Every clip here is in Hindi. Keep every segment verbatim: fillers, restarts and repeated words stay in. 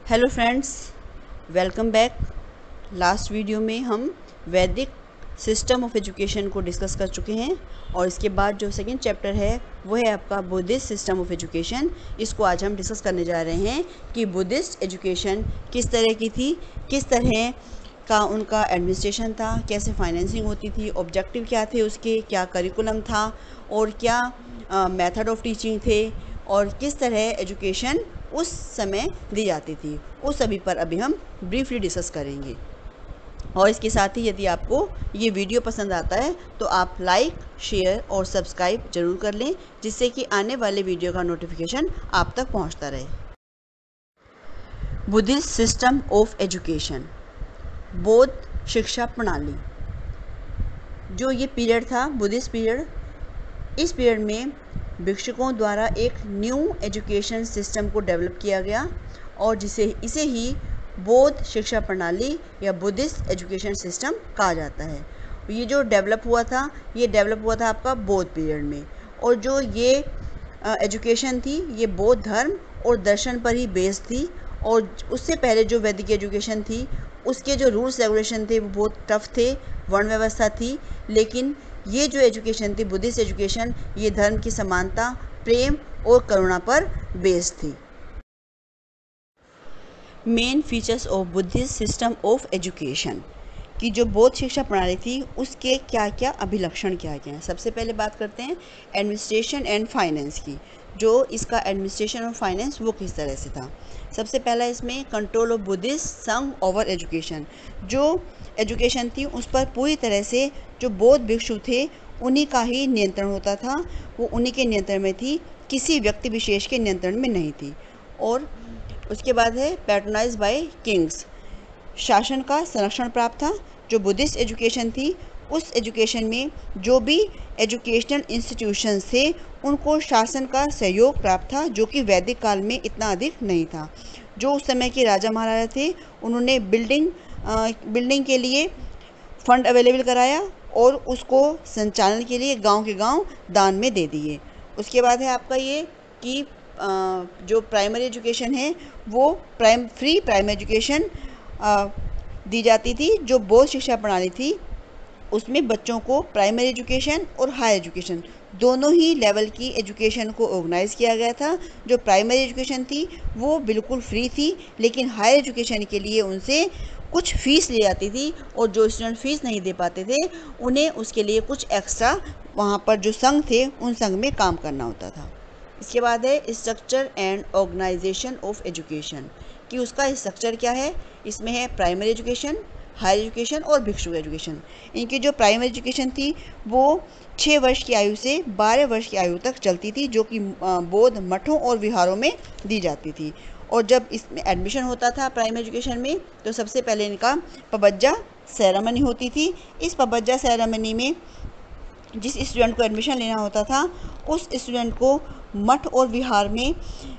Hello friends, welcome back. Last video में हम वैदिक सिस्टम ऑफ एजुकेशन को डिस्कस कर चुके हैं और इसके बाद जो सेकंड चैप्टर है वो है आपका बुद्धिस्ट सिस्टम ऑफ एजुकेशन। इसको आज हम डिस्कस करने जा रहे हैं कि बुद्धिस्ट एजुकेशन किस तरह की थी, किस तरह का उनका एडमिनिस्ट्रेशन था, कैसे फाइनेंसिंग होती थी, ऑब्जेक्टिव क्या थे उसके, क्या करिकुलम था और क्या मेथड ऑफ टीचिंग थे और किस तरह एजुकेशन उस समय दी जाती थी। उस सभी पर अभी हम ब्रीफली डिस्कस करेंगे। और इसके साथ ही यदि आपको ये वीडियो पसंद आता है तो आप लाइक, शेयर और सब्सक्राइब जरूर कर लें, जिससे कि आने वाले वीडियो का नोटिफिकेशन आप तक पहुंचता रहे। बुद्धिस्ट सिस्टम ऑफ एजुकेशन, बौद्ध शिक्षा प्रणाली। जो ये पीरियड था बुद्धिस्ट पीरियड, इस पीरियड में भिक्षुकों द्वारा एक न्यू एजुकेशन सिस्टम को डेवलप किया गया और जिसे इसे ही बौद्ध शिक्षा प्रणाली या बुद्धिस्ट एजुकेशन सिस्टम कहा जाता है। ये जो डेवलप हुआ था ये डेवलप हुआ था आपका बौद्ध पीरियड में, और जो ये एजुकेशन थी ये बौद्ध धर्म और दर्शन पर ही बेस्ड थी। और उससे पहले जो वैदिक एजुकेशन थी उसके जो रूल्स रेगुलेशन थे वो बहुत टफ थे, वर्ण व्यवस्था थी। लेकिन ये जो एजुकेशन थी बुद्धिस्ट एजुकेशन, ये धर्म की समानता, प्रेम और करुणा पर बेस्ड थी। Main features of Buddhist system of education की जो बौद्ध शिक्षा प्रणाली थी उसके क्या क्या अभिलक्षण क्या क्या हैं। सबसे पहले बात करते हैं एडमिनिस्ट्रेशन एंड फाइनेंस की। जो इसका एडमिनिस्ट्रेशन और फाइनेंस वो किस तरह से था। सबसे पहला इसमें control of Buddhist Sangha over education. जो एजुकेशन थी उस पर पूरी तरह से जो बौद्ध भिक्षु थे उन्हीं का ही नियंत्रण होता था, वो उन्हीं के नियंत्रण में थी, किसी व्यक्ति विशेष के नियंत्रण में नहीं थी। और उसके बाद है पैट्रोनाइज बाय किंग्स, शासन का संरक्षण प्राप्त था। जो बुद्धिस्ट एजुकेशन थी उस एजुकेशन में जो भी एजुकेशनल इंस्टीट्यूशंस थे उनको शासन का सहयोग प्राप्त था, जो कि वैदिक काल में इतना अधिक नहीं था। जो उस समय के राजा महाराजा थे उन्होंने बिल्डिंग बिल्डिंग के लिए फंड अवेलेबल कराया और उसको संचालन के लिए गांव के गांव दान में दे दिए। उसके बाद है आपका ये कि जो प्राइमरी एजुकेशन है वो प्राइम फ्री प्राइमरी एजुकेशन दी जाती थी। जो बौद्ध शिक्षा प्रणाली थी उसमें बच्चों को प्राइमरी एजुकेशन और हायर एजुकेशन दोनों ही लेवल की एजुकेशन को ऑर्गेनाइज किया गया था। जो प्राइमरी एजुकेशन थी वो बिल्कुल फ्री थी, लेकिन हायर एजुकेशन के लिए उनसे कुछ फ़ीस ली जाती थी और जो स्टूडेंट फ़ीस नहीं दे पाते थे उन्हें उसके लिए कुछ एक्स्ट्रा वहाँ पर जो संघ थे उन संघ में काम करना होता था। इसके बाद है structure and organisation of education कि उसका स्ट्रक्चर क्या है। इसमें है प्राइमरी एजुकेशन, हायर एजुकेशन और भिक्षु एजुकेशन। इनकी जो प्राइमरी एजुकेशन थी वो छः वर्ष की आयु से बारह वर्ष की आयु तक चलती थी, जो कि बौद्ध मठों और विहारों में दी जाती थी। और जब इसमें एडमिशन होता था प्राइमरी एजुकेशन में तो सबसे पहले इनका पबज्जा सेरेमनी होती थी। इस पबज्जा सेरेमनी में जिस स्टूडेंट को एडमिशन लेना होता था उस स्टूडेंट को मठ और विहार में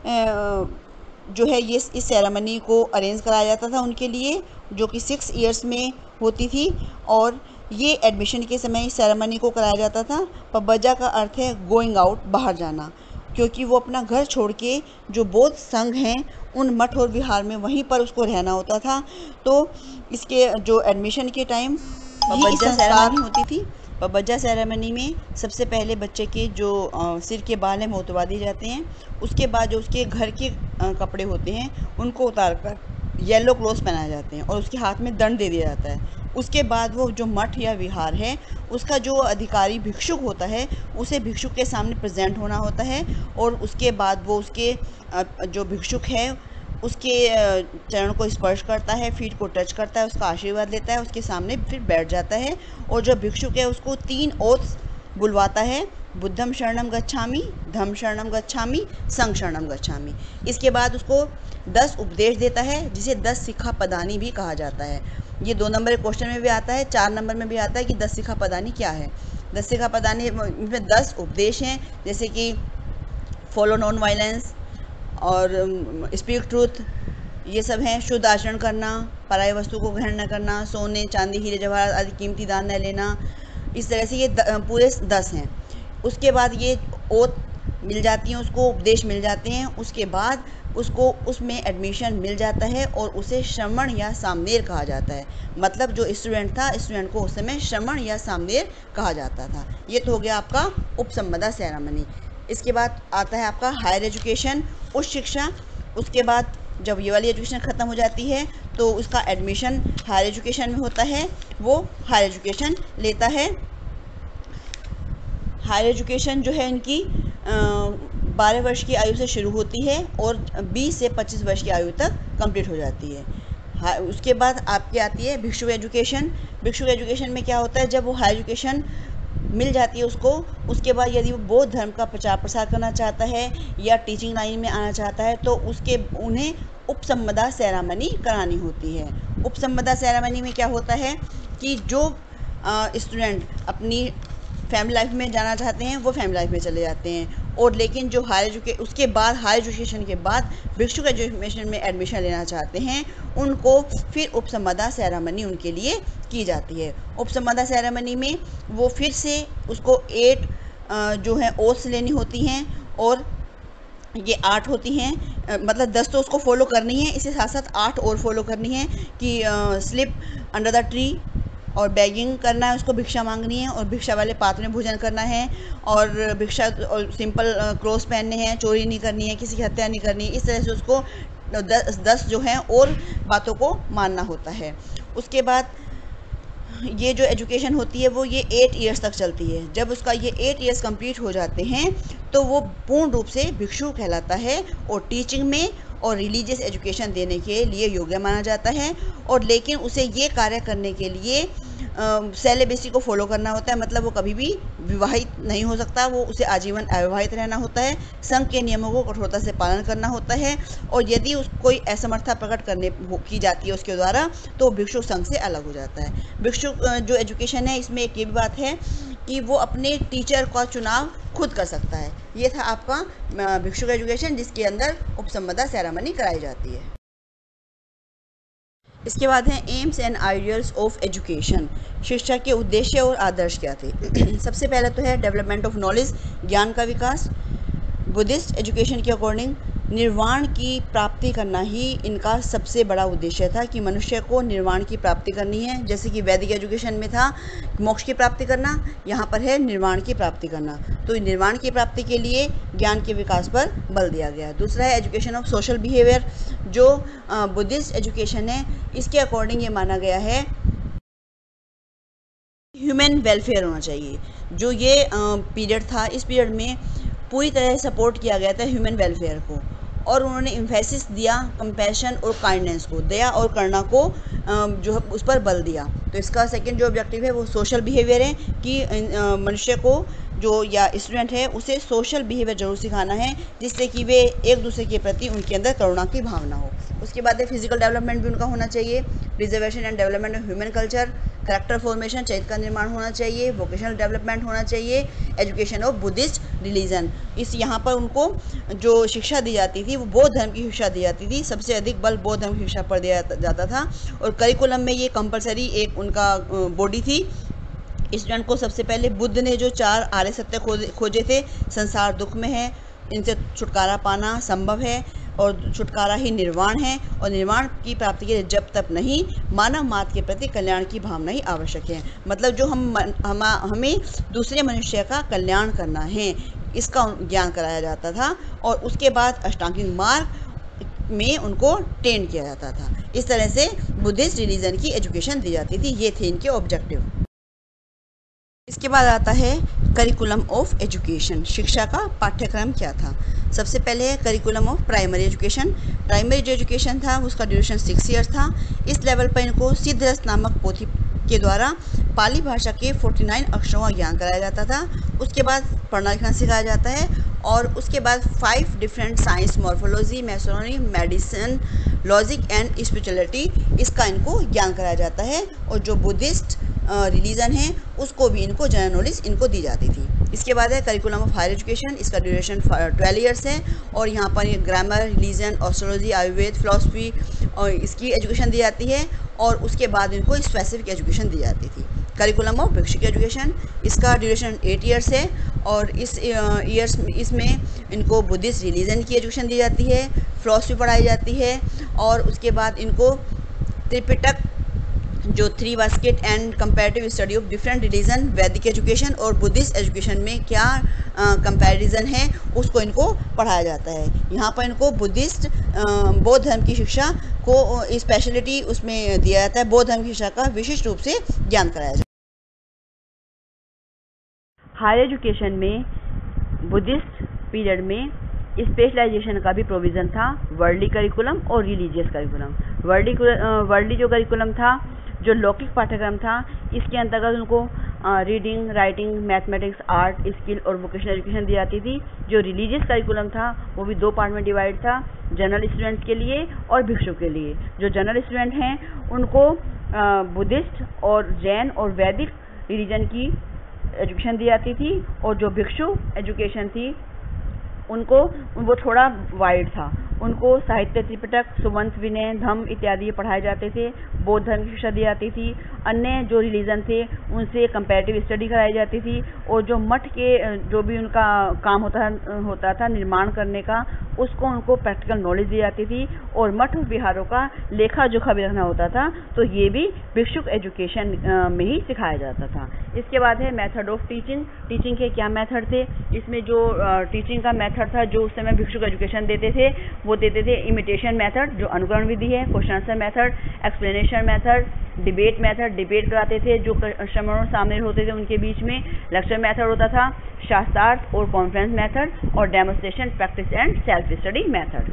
जो है ये इस सेरेमनी को अरेंज कराया जाता था उनके लिए, जो कि सिक्स इयर्स में होती थी। और ये एडमिशन के समय इस सेरेमनी को कराया जाता था। पबज्जा का अर्थ है गोइंग आउट, बाहर जाना, क्योंकि वो अपना घर छोड़ के जो बौद्ध संघ हैं उन मठ और विहार में वहीं पर उसको रहना होता था। तो इसके जो एडमिशन के टाइम पबज्जा सेरेमनी होती थी। पबज्जा सेरेमनी में सबसे पहले बच्चे के जो आ, सिर के बाल हैं वो उतरवा दिए जाते हैं। उसके बाद जो उसके घर के आ, कपड़े होते हैं उनको उतार कर येलो क्लोथ्स पहनाए जाते हैं और उसके हाथ में दंड दे दिया जाता है। उसके बाद वो जो मठ या विहार है उसका जो अधिकारी भिक्षुक होता है उसे भिक्षुक के सामने प्रेजेंट होना होता है और उसके बाद वो उसके जो भिक्षुक है उसके चरण को स्पर्श करता है, फीट को टच करता है, उसका आशीर्वाद लेता है, उसके सामने फिर बैठ जाता है। और जो भिक्षुक है उसको तीन ओथ बुलवाता है, बुद्धम शरणम गच्छामि, धम्म शरणम गच्छामि, संघ शरणम गच्छामि। इसके बाद उसको दस उपदेश देता है जिसे दस सिक्खा पदानी भी कहा जाता है। ये दो नंबर के क्वेश्चन में भी आता है, चार नंबर में भी आता है कि दस सिक्खा पदानी क्या है। दस सिक्खा पदानी में दस उपदेश हैं, जैसे कि फॉलो नॉन वायलेंस और स्पीक ट्रूथ, ये सब हैं। शुद्ध आचरण करना, पराई वस्तु को ग्रहण न करना, सोने चांदी हीरे जवाहरात आदि कीमती दान न लेना। इस तरह से ये पूरे दस हैं। उसके बाद ये ओथ मिल जाती हैं, उसको उपदेश मिल जाते हैं। उसके बाद उसको उसमें एडमिशन मिल जाता है और उसे श्रवण या सामनेर कहा जाता है। मतलब जो स्टूडेंट था, स्टूडेंट को उस समय श्रवण या सामनेर कहा जाता था। ये तो हो गया आपका उपसंपदा सेरेमनी। इसके बाद आता है आपका हायर एजुकेशन, उच्च शिक्षा। उसके बाद जब ये वाली एजुकेशन ख़त्म हो जाती है तो उसका एडमिशन हायर एजुकेशन में होता है, वो हायर एजुकेशन लेता है। हायर एजुकेशन जो है इनकी बारह वर्ष की आयु से शुरू होती है और बीस से पच्चीस वर्ष की आयु तक कंप्लीट हो जाती है। हाँ, उसके बाद आपकी आती है भिक्षुक एजुकेशन। भिक्षुक एजुकेशन में क्या होता है, जब वो हायर एजुकेशन मिल जाती है उसको, उसके बाद यदि वो बौद्ध धर्म का प्रचार प्रसार करना चाहता है या टीचिंग लाइन में आना चाहता है तो उसके उन्हें उपसंपदा सेरेमनी करानी होती है। उपसंपदा सेरेमनी में क्या होता है कि जो स्टूडेंट अपनी फैमिली लाइफ में जाना चाहते हैं वो फैमिली लाइफ में चले जाते हैं, और लेकिन जो हायर एजुकेशन उसके बाद हायर एजुकेशन के बाद भिक्षुक एजुकेशन में एडमिशन लेना चाहते हैं उनको फिर उपसंपदा सेरेमनी उनके लिए की जाती है। उपसंपदा सेरेमनी में वो फिर से उसको एट जो है ओथ्स लेनी होती हैं, और ये आठ होती हैं, मतलब दस तो उसको फॉलो करनी है, इसके साथ साथ आठ और फॉलो करनी है कि स्लिप अंडर द ट्री, और बैगिंग करना है, उसको भिक्षा मांगनी है, और भिक्षा वाले पात्र में भोजन करना है, और भिक्षा और सिंपल क्लोथ्स पहनने हैं, चोरी नहीं करनी है, किसी की हत्या नहीं करनी है। इस तरह से उसको दस दस जो हैं और बातों को मानना होता है। उसके बाद ये जो एजुकेशन होती है वो ये एट ईयर्स तक चलती है। जब उसका ये एट ईयर्स कंप्लीट हो जाते हैं तो वो पूर्ण रूप से भिक्षु कहलाता है और टीचिंग में और रिलीजियस एजुकेशन देने के लिए योग्य माना जाता है। और लेकिन उसे ये कार्य करने के लिए सेलिबेसी को फॉलो करना होता है, मतलब वो कभी भी विवाहित नहीं हो सकता, वो उसे आजीवन अविवाहित रहना होता है। संघ के नियमों को कठोरता से पालन करना होता है, और यदि उस कोई असमर्थता प्रकट करने की जाती है उसके द्वारा तो भिक्षुक संघ से अलग हो जाता है। भिक्षुक जो एजुकेशन है इसमें एक ये भी बात है कि वो अपने टीचर का चुनाव खुद कर सकता है। ये था आपका भिक्षुक एजुकेशन जिसके अंदर उपसंपदा सेरेमनी कराई जाती है। इसके बाद है aims and ideals of education. शिक्षा के उद्देश्य और आदर्श क्या थे। सबसे पहले तो है डेवलपमेंट ऑफ नॉलेज, ज्ञान का विकास। बुद्धिस्ट एजुकेशन के अकॉर्डिंग निर्वाण की प्राप्ति करना ही इनका सबसे बड़ा उद्देश्य था कि मनुष्य को निर्वाण की प्राप्ति करनी है। जैसे कि वैदिक एजुकेशन में था मोक्ष की प्राप्ति करना, यहाँ पर है निर्वाण की प्राप्ति करना। तो निर्वाण की प्राप्ति के लिए ज्ञान के विकास पर बल दिया गया। दूसरा है एजुकेशन ऑफ सोशल बिहेवियर। जो बुद्धिस्ट एजुकेशन है इसके अकॉर्डिंग ये माना गया है ह्यूमन वेलफेयर होना चाहिए। जो ये पीरियड था इस पीरियड में पूरी तरह सपोर्ट किया गया था ह्यूमन वेलफेयर को, और उन्होंने इम्फेसिस दिया कंपैशन और काइंडनेस को, दया और करुणा को जो उस पर बल दिया। तो इसका सेकंड जो ऑब्जेक्टिव है वो सोशल बिहेवियर है कि मनुष्य को जो या स्टूडेंट है उसे सोशल बिहेवियर जरूर सिखाना है जिससे कि वे एक दूसरे के प्रति उनके अंदर करुणा की भावना हो। उसके बाद है फिजिकल डेवलपमेंट भी उनका होना चाहिए, preservation and development of human culture, character formation, चरित्र का निर्माण होना चाहिए, वोकेशनल डेवलपमेंट होना चाहिए, एजुकेशन ऑफ बुद्धिस्ट रिलीजन। इस यहाँ पर उनको जो शिक्षा दी जाती थी वो बौद्ध धर्म की शिक्षा दी जाती थी, सबसे अधिक बल बौद्ध धर्म की शिक्षा पर दिया जाता था। और करिकुलम में ये कंपलसरी एक उनका बॉडी थी। स्टूडेंट को सबसे पहले बुद्ध ने जो चार आर्य सत्य खोजे थे, संसार दुख में है, इनसे छुटकारा पाना संभव है, और छुटकारा ही निर्वाण है, और निर्वाण की प्राप्ति के लिए जब तक नहीं मानव मात्र के प्रति कल्याण की भावना ही आवश्यक है। मतलब जो हम, हम हमें दूसरे मनुष्य का कल्याण करना है इसका ज्ञान कराया जाता था, और उसके बाद अष्टांगिक मार्ग में उनको ट्रेन किया जाता था। इस तरह से बुद्धिस्ट रिलीजन की एजुकेशन दी जाती थी। ये थे इनके ऑब्जेक्टिव। इसके बाद आता है करिकुलम ऑफ एजुकेशन। शिक्षा का पाठ्यक्रम क्या था। सबसे पहले है curriculum of primary education. Primary जो एजुकेशन था उसका ड्यूरेशन सिक्स ईयर्स था। इस लेवल पर इनको सिद्धरस नामक पोथी के द्वारा पाली भाषा के उनचास अक्षरों का ज्ञान कराया जाता था। उसके बाद पढ़ना लिखना सिखाया जाता है, और उसके बाद फाइव डिफरेंट साइंस, मॉर्फोलॉजी, मैसोनॉमी, मेडिसिन, लॉजिक एंड स्पिरिचुअलिटी, इसका इनको ज्ञान कराया जाता है। और जो बुद्धिस्ट रिलीजन है उसको भी इनको जनरल नॉलेज इनको दी जाती थी। इसके बाद है करिकुलम ऑफ हायर एजुकेशन। इसका ड्यूरेशन ट्वेल्व ईयर्स है, और यहाँ पर ये grammar, religion, astrology, Ayurveda, philosophy और इसकी एजुकेशन दी जाती है। और उसके बाद इनको स्पेसिफिक एजुकेशन दी जाती थी। करिकुलम ऑफ भिक्षुक एजुकेशन, इसका ड्यूरेशन एट ईयर्स है, और इस ईयर्स इसमें इनको बुद्धिस्ट रिलीजन की एजुकेशन दी जाती है। फिलॉसफी पढ़ाई जाती है, और उसके बाद इनको त्रिपिटक, जो three basket and comparative study of different religion, Vedic education और बुद्धिस्ट एजुकेशन में क्या कंपैरिजन है उसको इनको पढ़ाया जाता है। यहाँ पर इनको बुद्धिस्ट बौद्ध धर्म की शिक्षा को स्पेशलिटी उसमें दिया जाता है, बौद्ध धर्म की शिक्षा का विशिष्ट रूप से ज्ञान कराया जाता है। हायर एजुकेशन में बुद्धिस्ट पीरियड में स्पेशलाइजेशन का भी प्रोविज़न था, वर्ल्डली करिकुलम और रिलीजियस करिकुलम। वर्ल्डली वर्ल्डली जो करिकुलम था, जो लौकिक पाठ्यक्रम था, इसके अंतर्गत उनको reading, writing, mathematics, art, skill और वोकेशनल एजुकेशन दी जाती थी। जो रिलीजियस करिकुलम था वो भी दो पार्ट में डिवाइड था, जनरल स्टूडेंट्स के लिए और भिक्षु के लिए। जो जनरल स्टूडेंट हैं उनको बुद्धिस्ट और जैन और वैदिक रिलीजन की एजुकेशन दी जाती थी, और जो भिक्षु एजुकेशन थी उनको वो थोड़ा वाइड था, उनको साहित्य, त्रिपिटक, सुबंत, विनय, धम्म इत्यादि पढ़ाए जाते थे, बौद्ध धर्म की शिक्षा दी जाती थी। अन्य जो रिलीजन थे उनसे कंपैरेटिव स्टडी कराई जाती थी, और जो मठ के जो भी उनका काम होता होता था निर्माण करने का, उसको उनको प्रैक्टिकल नॉलेज दी जाती थी, और मठ विहारों का लेखा जोखा भी रखना होता था, तो ये भी भिक्षुक एजुकेशन में ही सिखाया जाता था। इसके बाद है मेथड ऑफ टीचिंग। टीचिंग के क्या मेथड थे? इसमें जो टीचिंग का मेथड था, जो उस समय भिक्षुक एजुकेशन देते थे, वो देते थे इमिटेशन मेथड, जो अनुकरण विधि है, question answer method, explanation method, debate method, debate कराते थे जो श्रमणों सामने होते थे उनके बीच में, लेक्चर मेथड होता था, शास्त्रार्थ और कॉन्फ्रेंस मेथड, और demonstration, practice and self study method.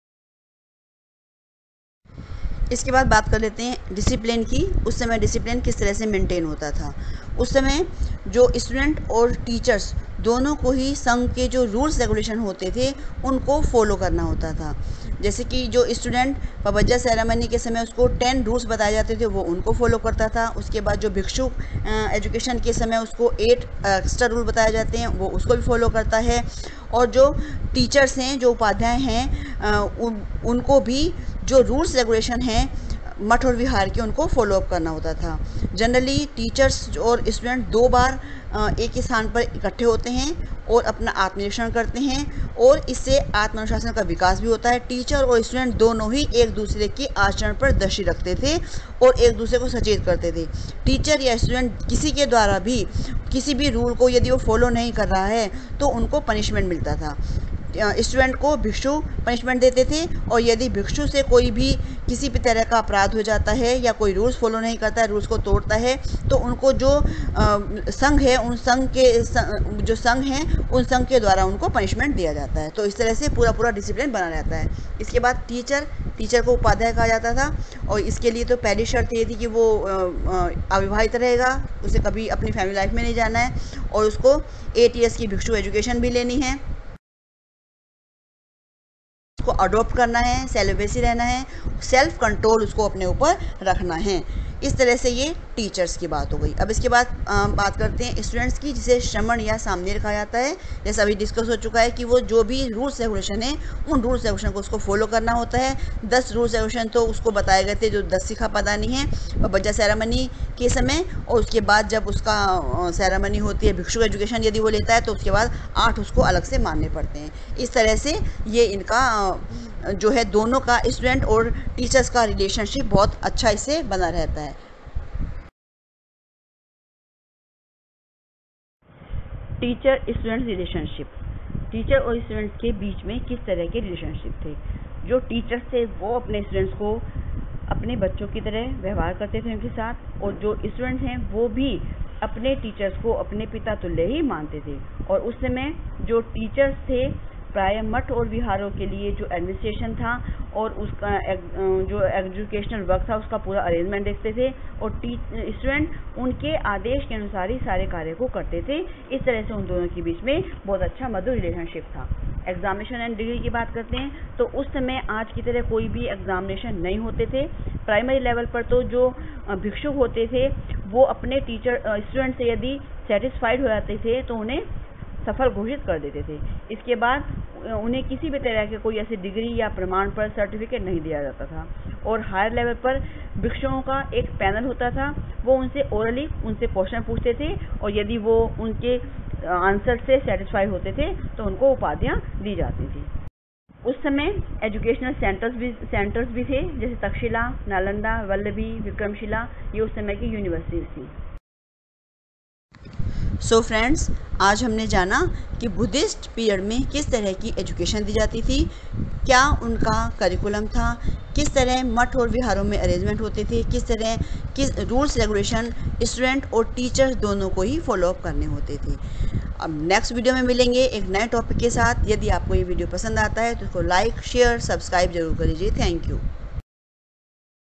इसके बाद बात कर लेते हैं डिसिप्लिन की। उस समय डिसिप्लिन किस तरह से मेंटेन होता था। उस समय जो स्टूडेंट और टीचर्स दोनों को ही संघ के जो रूल्स रेगुलेशन होते थे उनको फॉलो करना होता था। जैसे कि जो स्टूडेंट पबज्जा सेरेमनी के समय उसको टेन रूल्स बताए जाते थे, वो उनको फॉलो करता था। उसके बाद जो भिक्षु एजुकेशन के समय उसको एट एक्स्ट्रा रूल बताए जाते हैं, वो उसको भी फॉलो करता है। और जो टीचर्स हैं, जो उपाध्याय हैं, उन, उनको भी जो रूल्स रेगुलेशन हैं मठ और विहार के, उनको फॉलोअप करना होता था। जनरली टीचर्स और स्टूडेंट दो बार एक ही स्थान पर इकट्ठे होते हैं और अपना आत्मनिरीक्षण करते हैं, और इससे आत्मानुशासन का विकास भी होता है। टीचर और स्टूडेंट दोनों ही एक दूसरे के आचरण पर दृष्टि रखते थे और एक दूसरे को सचेत करते थे। टीचर या स्टूडेंट किसी के द्वारा भी किसी भी रूल को यदि वो फॉलो नहीं कर रहा है तो उनको पनिशमेंट मिलता था। स्टूडेंट को भिक्षु पनिशमेंट देते थे, और यदि भिक्षु से कोई भी किसी भी तरह का अपराध हो जाता है या कोई रूल्स फॉलो नहीं करता है, रूल्स को तोड़ता है, तो उनको जो संघ है, उन संघ के संग, जो संघ हैं उन संघ के द्वारा उनको पनिशमेंट दिया जाता है। तो इस तरह से पूरा पूरा डिसिप्लिन बना रहता है। इसके बाद टीचर टीचर को उपाध्याय कहा जाता था, और इसके लिए तो पहली शर्त ये थी कि वो अविवाहित रहेगा, उसे कभी अपनी फैमिली लाइफ में नहीं जाना है, और उसको एट ईयर्स की भिक्षु एजुकेशन भी लेनी है, उसको अडॉप्ट करना है, सेलिब्रेसी रहना है, सेल्फ कंट्रोल उसको अपने ऊपर रखना है। इस तरह से ये टीचर्स की बात हो गई। अब इसके बाद आ, बात करते हैं स्टूडेंट्स की, जिसे श्रमण या सामनेर कहा जाता है। जैसा अभी डिस्कस हो चुका है कि वो जो भी रूल्स रेगुलेशन है उन रूल्स रेगुलेशन को उसको फॉलो करना होता है। दस रूल्स रेगुलेशन तो उसको बताए गए थे जो दस सिखा पदानी है पबज्जा सेरेमनी के समय, और उसके बाद जब उसका सेरेमनी होती है भिक्षु एजुकेशन यदि वो लेता है तो उसके बाद आठ उसको अलग से मानने पड़ते हैं। इस तरह से ये इनका जो है दोनों का स्टूडेंट और टीचर्स का रिलेशनशिप बहुत अच्छा इससे बना रहता है। टीचर स्टूडेंट रिलेशनशिप, टीचर और स्टूडेंट्स के बीच में किस तरह के रिलेशनशिप थे। जो टीचर्स थे वो अपने स्टूडेंट्स को अपने बच्चों की तरह व्यवहार करते थे उनके साथ, और जो स्टूडेंट्स हैं वो भी अपने टीचर्स को अपने पिता तुल्य ही मानते थे। और उस समय जो टीचर्स थे प्राय मठ और विहारों के लिए जो एडमिनिस्ट्रेशन था और उसका जो एजुकेशनल वर्क था उसका पूरा अरेंजमेंट देखते थे, और स्टूडेंट उनके आदेश के अनुसार ही सारे कार्य को करते थे। इस तरह से उन दोनों के बीच में बहुत अच्छा मधुर रिलेशनशिप था। एग्जामिनेशन एंड डिग्री की बात करते हैं तो उस समय आज की तरह कोई भी एग्जामिनेशन नहीं होते थे। प्राइमरी लेवल पर तो जो भिक्षुक होते थे वो अपने टीचर स्टूडेंट से यदि सेटिस्फाइड हो जाते थे तो उन्हें सफल घोषित कर देते थे। इसके बाद उन्हें किसी भी तरह के कोई ऐसी डिग्री या प्रमाण पर सर्टिफिकेट नहीं दिया जाता था। और हायर लेवल पर भिक्षुओं का एक पैनल होता था, वो उनसे ओरली उनसे क्वेश्चन पूछते थे, और यदि वो उनके आंसर से सेटिस्फाई होते थे तो उनको उपाधियां दी जाती थी। उस समय एजुकेशनल सेंटर्स भी सेंटर्स भी थे, जैसे तक्षशिला, नालंदा, वल्लभी, विक्रमशिला, ये उस समय की यूनिवर्सिटीज़ थी। सो so फ्रेंड्स, आज हमने जाना कि बुद्धिस्ट पीरियड में किस तरह की एजुकेशन दी जाती थी, क्या उनका करिकुलम था, किस तरह मठ और विहारों में अरेंजमेंट होते थे, किस तरह किस रूल्स रेगुलेशन स्टूडेंट और टीचर्स दोनों को ही फॉलोअप करने होते थे। अब नेक्स्ट वीडियो में मिलेंगे एक नए टॉपिक के साथ। यदि आपको ये वीडियो पसंद आता है तो इसको लाइक शेयर सब्सक्राइब जरूर करिए। Thank you.